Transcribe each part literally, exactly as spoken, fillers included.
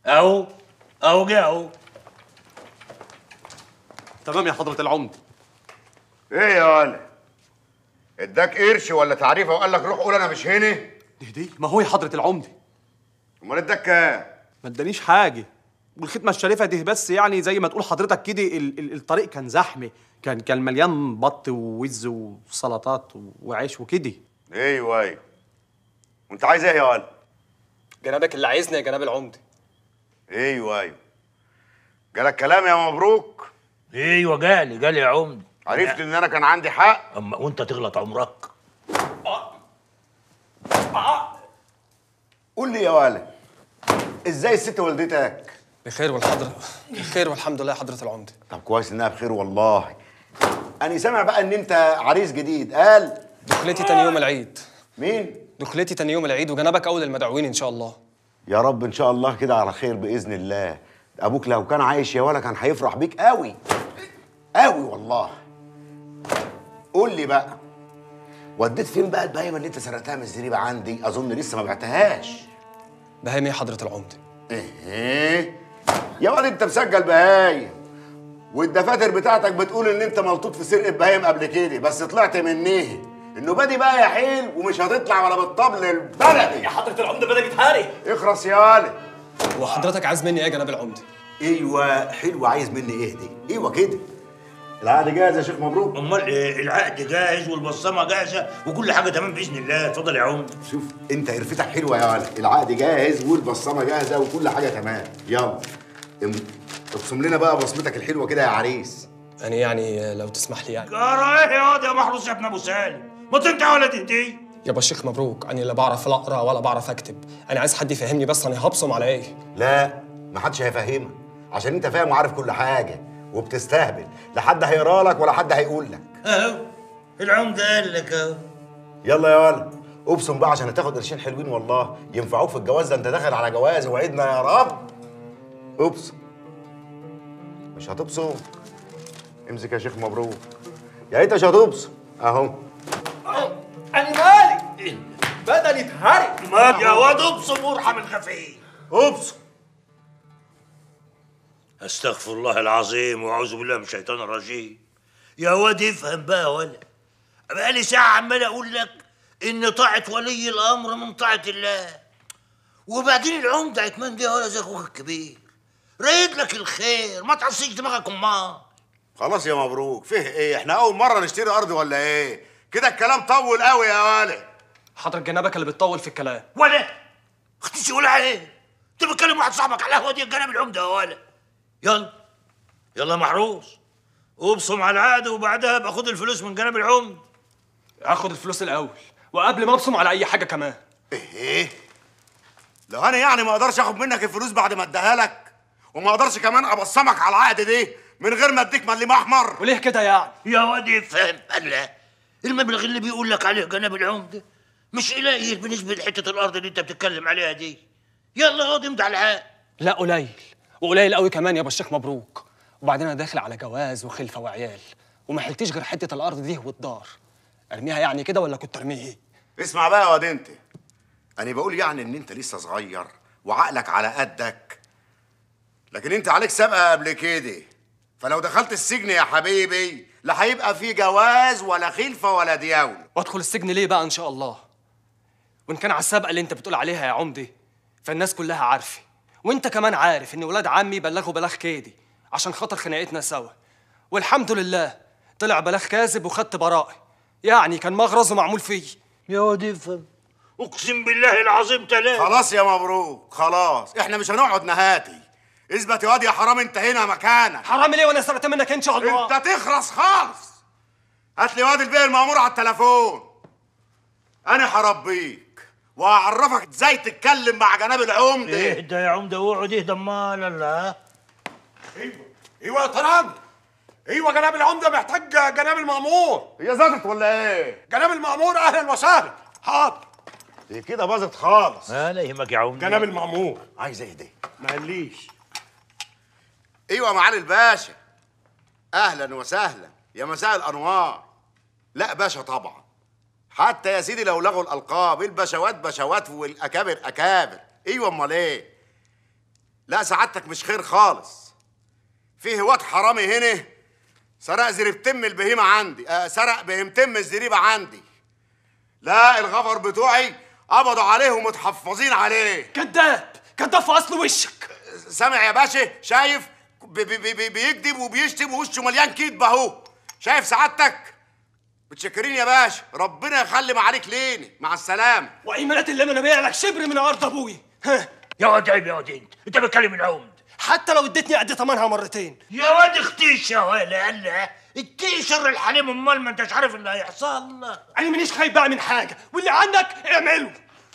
اهو اهو جه اهو. تمام يا حضرة العمدة. ايه يا ولد؟ اداك قرش ولا تعريفه وقال لك روح قول انا مش هنا؟ دي دي ما هو يا حضرة العمدة. امال اداك كام؟ ما ادانيش حاجة، والخدمة الشريفة دي بس يعني زي ما تقول حضرتك كده ال ال الطريق كان زحمة، كان كان مليان بط ووز وسلطات وعيش وكده. ايوه ايوه. وانت عايز ايه يا ولد؟ جنابك اللي عايزنا يا جناب العمدة. ايوه ايوه. جالك كلام يا مبروك؟ ايوه جالي جالي يا عمدة. عرفت ان انا كان عندي حق؟ اما وانت تغلط عمرك. قول لي يا ولد، ازاي الست والدتك؟ بخير والحضرة بخير والحمد لله يا حضرة العمدة. طب كويس انها بخير والله. انا سامع بقى ان انت عريس جديد. قال دخلتي تاني يوم العيد. مين؟ دخلتي تاني يوم العيد وجنابك اول المدعوين ان شاء الله. يا رب ان شاء الله كده على خير باذن الله. ابوك لو كان عايش يا ولا كان هيفرح بيك قوي قوي والله. قول لي بقى، وديت فين بقى البهايم اللي انت سرقتها من الزريبه عندي؟ اظن لسه ما بعتهاش. بهايم يا حضرة العمدة؟ ايه يا واد انت مسجل بهايم، والدفاتر بتاعتك بتقول ان انت ملطوط في سرقه بهايم قبل كده، بس طلعت منيه. انه بادي بقى يا حيل ومش هتطلع ولا بالطبل البلدي. يا حضرة العمدة بدأ بيتهاري. اخرس يا ولد. هو حضرتك عايز مني ايه يا جناب العمدة؟ ايوه حلو، عايز مني ايه دي؟ ايوه كده. العقد جاهز يا شيخ مبروك؟ امال إيه؟ العقد جاهز والبصمه جاهزه وكل حاجه تمام باذن الله. اتفضل يا عمدة. شوف انت قرفتك حلوه يا ولد. العقد جاهز والبصمه جاهزه وكل حاجه تمام. يلا ابصم لنا بقى بصمتك الحلوه كده يا عريس. يعني يعني لو تسمح لي يعني. جرى ايه يا واد يا محروس يا ابن ابو سالم؟ ما تنتهي ولا تهدي؟ يابا الشيخ مبروك، انا لا بعرف لا اقرا ولا بعرف اكتب، انا عايز حد يفهمني بس انا هبصم على ايه؟ لا ما حدش هيفهمك، عشان انت فاهم وعارف كل حاجه وبتستهبل. لا حد هيقرا لك ولا حد هيقول لك. اهو العمدة قال لك اهو. يلا يا ولد ابصم بقى عشان هتاخد قرشين حلوين والله ينفعوك في الجواز ده. انت داخل على جواز وعدنا يا رب. ابصم. مش هتبصم؟ امسك يا شيخ مبروك. يا ريت مش هتبصم اهو. أنا مالي؟ بدأ يتهاري. ما يا واد ابصم وارحم الخفيف. ابصم. استغفر الله العظيم واعوذ بالله من الشيطان الرجيم. يا واد افهم بقى ولا بقالي ساعه عمال اقول لك ان طاعه ولي الامر من طاعه الله. وبعدين العمده عثمان دي ولا زي اخوك الكبير رايد لك الخير، ما تعصيش دماغك امال. خلاص يا مبروك، فيه ايه؟ احنا اول مره نشتري ارض ولا ايه؟ كده الكلام طول قوي يا ولد. حضرة جنابك اللي بتطول في الكلام. ولا اختي تقول عليه انت بتكلم واحد صاحبك على القهوه دي جنب العمده يا ولا. يلا يلا محروس ابصم على العقد وبعدها باخد الفلوس من جنب العمده. اخد الفلوس الاول وقبل ما ابصم على اي حاجه كمان. ايه؟ لو انا يعني ما اقدرش اخد منك الفلوس بعد ما اديها لك، وما اقدرش كمان ابصمك على العقد دي من غير ما اديك مليم احمر؟ وليه كده يعني؟ يا واد افهم الله، المبلغ اللي بيقول لك عليه جنب العمده مش قليل بالنسبه لحته الارض اللي انت بتتكلم عليها دي. يلا اقعد امضي على العقد. لا قليل، وقليل قوي كمان يا الشيخ مبروك. وبعدين انا داخل على جواز وخلفه وعيال، وما حلتيش غير حته الارض دي والدار. ارميها يعني كده ولا كنت ارميها ايه؟ اسمع بقى يا واد انت، انا بقول يعني ان انت لسه صغير وعقلك على قدك، لكن انت عليك سابقه قبل كده. فلو دخلت السجن يا حبيبي لا هيبقى في جواز ولا خلفه ولا دياول. وادخل السجن ليه بقى ان شاء الله؟ وان كان على السابقه اللي انت بتقول عليها يا عمدي فالناس كلها عارفه، وانت كمان عارف ان ولاد عمي بلغوا بلاغ كيدي عشان خاطر خناقتنا سوا، والحمد لله طلع بلاغ كاذب وخدت براءه، يعني كان مغرز ومعمول فيه. يا واد افهم اقسم بالله العظيم ثلاثة. خلاص يا مبروك خلاص، احنا مش هنقعد نهاتي. اثبت يا واد يا حرام، انت هنا مكانك. حرام ليه وانا سرقت منك ان شاء الله؟ انت تخرس خالص. هات لي واد البيه المأمور على التليفون، انا هربيك وهعرفك ازاي تتكلم مع جناب العمده. اهدى يا عمده واقعد اهدى امال. الله. ايوه ايوه يا ترى. ايوه جناب العمده محتاج جناب المأمور. هي زادت ولا ايه؟ جناب المأمور اهلا وسهلا. حاضر. دي كده باظت خالص. لا يهمك يا عمده. جناب المأمور عايز ايه دي؟ ما قاليش. ايوه معالي الباشا، اهلا وسهلا يا مساء الانوار. لا باشا طبعا، حتى يا سيدي لو لغوا الالقاب البشوات بشوات والاكابر اكابر. ايوه امال ايه؟ لا سعادتك مش خير خالص. فيه واد حرامي هنا سرق زريبتين من البهيمه عندي، آه سرق بهيمتين من الزريبه عندي. لا الغفر بتوعي قبضوا عليه ومتحفظين عليه. كذاب كذاب في اصل وشك. سامع يا باشا؟ شايف بي بي بي بيكذب وبيشتم ووشه مليان كدب اهو. شايف سعادتك؟ متشكرين يا باشا، ربنا يخلي معارك ليني. مع السلامه. وايمانات اللي انا بيع لك شبر من ارض ابويا. ها يا واد عيب يا واد، انت انت بتكلم العمد. حتى لو اديتني قد ثمنها مرتين. يا واد اختيش يا ولا هلا التيشر الحليم، امال ما انتش عارف اللي هيحصل. انا مانيش خايف بقى من حاجه، واللي عندك اعمله.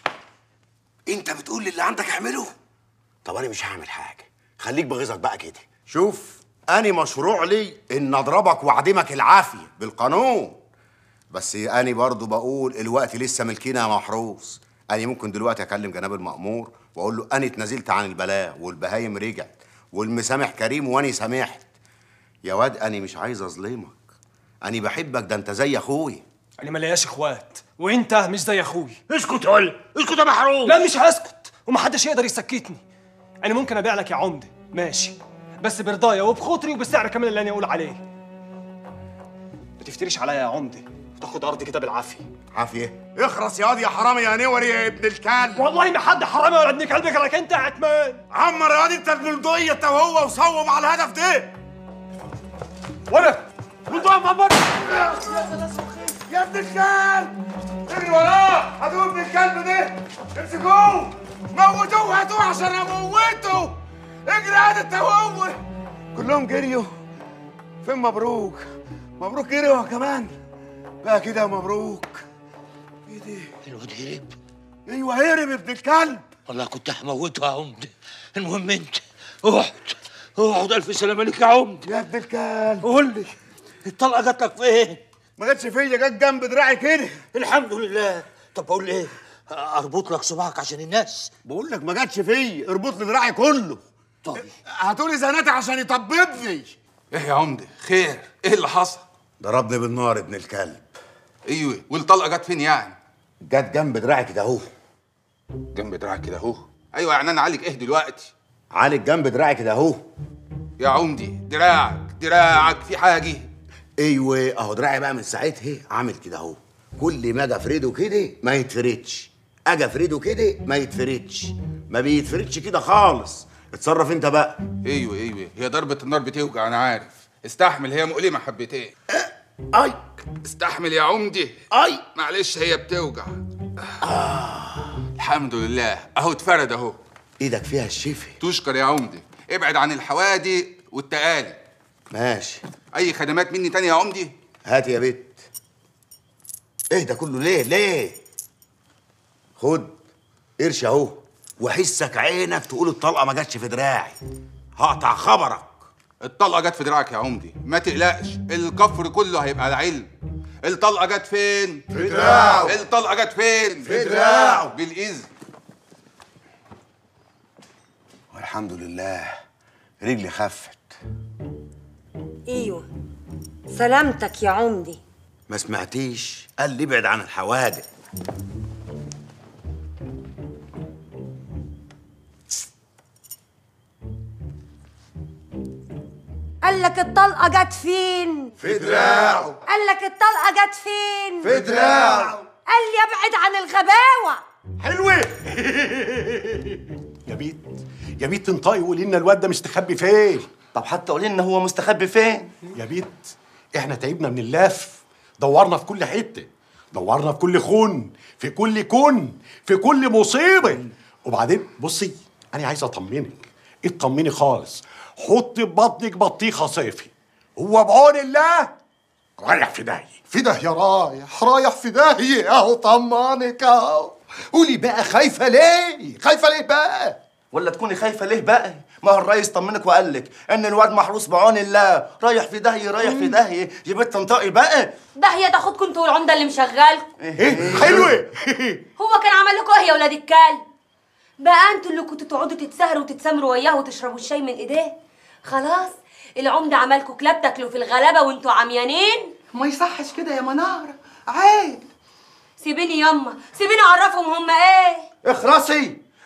انت بتقول لي اللي عندك اعمله؟ طب انا مش هعمل حاجه، خليك بغيظك بقى كده. شوف انا مشروع لي ان اضربك واعدمك العافيه بالقانون، بس انا برضو بقول الوقت لسه ملكنا محروس. انا ممكن دلوقتي اكلم جناب المأمور واقول له انا اتنازلت عن البلاغ والبهايم رجعت والمسامح كريم واني سامحت. يا واد انا مش عايز اظلمك، انا بحبك، ده انت زي اخويا. انا ملياش اخوات وانت مش زي اخوي. اسكت ولا اسكت يا محروس. لا مش هسكت ومحدش يقدر يسكتني. انا ممكن ابيع لك يا عمده ماشي، بس برضايا وبخاطري وبالسعر كمان اللي انا اقول عليه. ما تفتريش عليا يا عمده وتاخد ارضي كده بالعافيه. عافيه؟ اخرس يا واد يا حرامي يا نوري يا ابن الكلب. والله ما حد حرامي ولا ابن كلب غيرك انت يا عتمان. عمر يا واد انت البلدويه انت وهو وصوب على الهدف ده. وانا بلدويه محمد يا ابن الكلب اجري وراه، هاتوا ابن الكلب ده امسكوه موتوه، هاتوه عشان اموته. اجري هات انت وهو. كلهم جريوا. فين مبروك؟ مبروك جري هو كمان بقى كده. مبروك. ايه ده؟ الواد هرب. ايوه هرب ابن الكلب. والله كنت هموته يا عمده. المهم انت اقعد اقعد. الف سلامه عليك يا عمده. يا ابن الكلب قول لي الطلقه جات لك فين؟ ما جاتش فيا، جت جنب دراعي كده. الحمد لله. طب بقول ايه، اربط لك صباعك عشان الناس. بقول لك ما جاتش فيا، اربط لي دراعي كله. طيب هاتولي زناتي عشان يطببني. ايه يا عمده خير؟ ايه اللي حصل؟ ضربني بالنار ابن الكلب. ايوه والطلقه جت فين يعني؟ جت جنب دراعي كده اهو. جنب دراعك كده اهو. ايوه يعني انا اعالج ايه دلوقتي؟ عالج جنب دراعي كده اهو. يا عمدي دراعك دراعك في حاجه. ايوه اهو دراعي بقى من ساعتها عامل كده اهو. كل ما اجي افرده كده ما يتفردش، اجي افرده كده ما يتفردش، ما بيتفردش كده خالص. اتصرف انت بقى. ايوه ايوه هي ضربه النار بتوجع انا عارف. استحمل، هي مؤلمه حبتين. اي استحمل يا عمدي. اي معلش هي بتوجع. آه. الحمد لله اهو اتفرد اهو. ايدك فيها الشفا. تشكر يا عمدي. ابعد عن الحوادق والتقالي. ماشي. اي خدمات مني تانية يا عمدي؟ هات يا بت. ايه ده كله ليه ليه؟ خد قرش اهو، وحسك عينك تقول الطلقه ما جاتش في دراعي هقطع خبرك. الطلقه جت في دراعك يا عمدي، ما تقلقش، الكفر كله هيبقى على علم. الطلقه جت فين؟ في دراعه. الطلقه جت فين؟ في دراعه. بالاذن. والحمد لله رجلي خفت. ايوه سلامتك يا عمدي. ما سمعتيش؟ قال لي ابعد عن الحوادق. قال لك الطلقه جت فين؟ في دراعه. قال لك الطلقه جت فين؟ في دراعه. قال لي ابعد عن الغباوه. حلوه. يا بيت يا بيت انطقي وقولي لنا الواد ده مستخبي فين؟ طب حتى قولي لنا هو مستخبي فين؟ يا بيت احنا تعبنا من اللف، دورنا في كل حته، دورنا في كل خون، في كل كون، في كل مصيبه. وبعدين بصي انا عايز اطمنك، اطمني خالص، حطي في بطنك بطيخه صيفي، هو بعون الله رايح في داهيه. في داهيه رايح رايح في داهيه اهو. طمنك اهو. قولي بقى خايفه ليه؟ خايفه ليه بقى؟ ولا تكوني خايفه ليه بقى؟ ما هو الريس طمنك وقال لك ان الواد محروس بعون الله، رايح في داهيه رايح في داهيه. يا بنت تنطقي بقى. داهيه تاخدكم انتوا والعمده اللي مشغلكم. ايه حلوه. هو كان عمل لكم ايه يا ولاد الكلب؟ بقى انتوا اللي كنتوا تقعدوا تتسهروا وتتسامروا وياه وتشربوا الشاي من ايديه. خلاص العمده عملكوا كلاب تاكلوا في الغلابه وانتوا عميانين. ما يصحش كده يا منار، عيب. سيبيني يما، سيبيني اعرفهم هم ايه. اخرسي،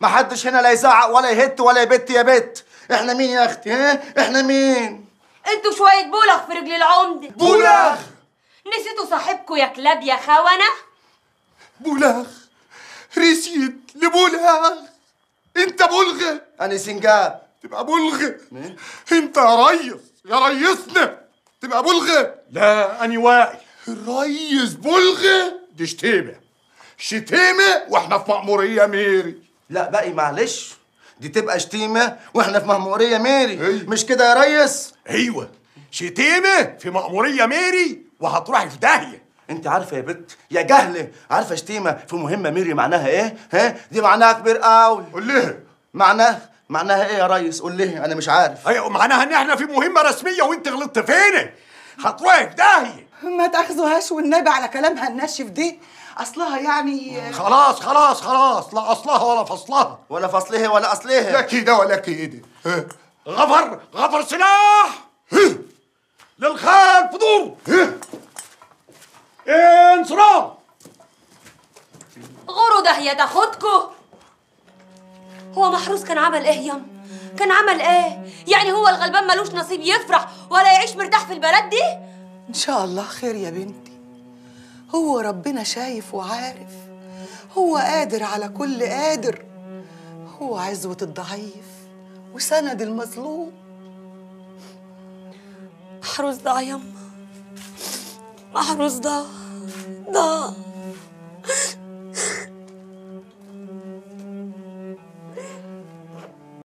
ما حدش هنا لا يزعق ولا يهت ولا يبت يا بت. احنا مين يا اختي؟ ها احنا مين؟ انتوا شويه بولغ في رجل العمده. بولغ؟ نسيتوا صاحبكوا يا كلاب يا خونه؟ بولغ رسيت لبولغ. انت بلغ. انا سنجاب. تبقى بلغ. انت يا ريس يا ريسنا تبقى بلغ. لا انا واعي. الريس بلغ دي شتيمه شتيمه واحنا في مأمورية ميري. لا بقى معلش، دي تبقى شتيمه واحنا في مأمورية ميري. أي. مش كده يا ريس؟ ايوه شتيمه في مأمورية ميري وهتروحي في داهيه. انت عارفه يا بت يا جهله، عارفه شتيمه في مهمه ميري معناها ايه؟ ها دي معناها كبير قوي. قول لها معناها معناها ايه يا ريس؟ قول لي انا مش عارف. ايوه معناها ان احنا في مهمه رسميه وانت غلطت فينا، هتروحي في داهيه. ما تاخذوهاش والنبي على كلامها الناشف دي، اصلها يعني خلاص خلاص خلاص، لا اصلها ولا فصلها ولا فصلها ولا اصلها. لا كده ولا كده. ها. غفر غفر سلاح. ها. للخلف دور. انصراف. غوروا داهيه تاخدكوا. هو محروس كان عمل ايه ياما؟ كان عمل ايه؟ يعني هو الغلبان ملوش نصيب يفرح ولا يعيش مرتاح في البلد دي؟ ان شاء الله خير يا بنتي. هو ربنا شايف وعارف، هو قادر على كل قادر، هو عزوة الضعيف وسند المظلوم. محروس ضاع ياما، محروس ضاع ضاع.